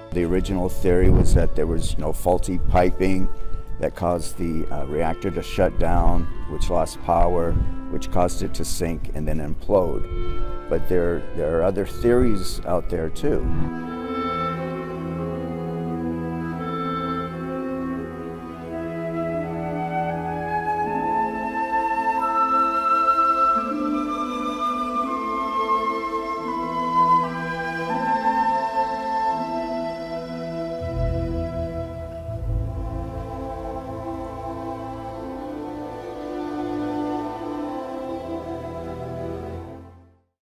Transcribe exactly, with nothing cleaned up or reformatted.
The original theory was that there was, you know, faulty piping that caused the uh, reactor to shut down, which lost power, which caused it to sink and then implode. But there, there are other theories out there too.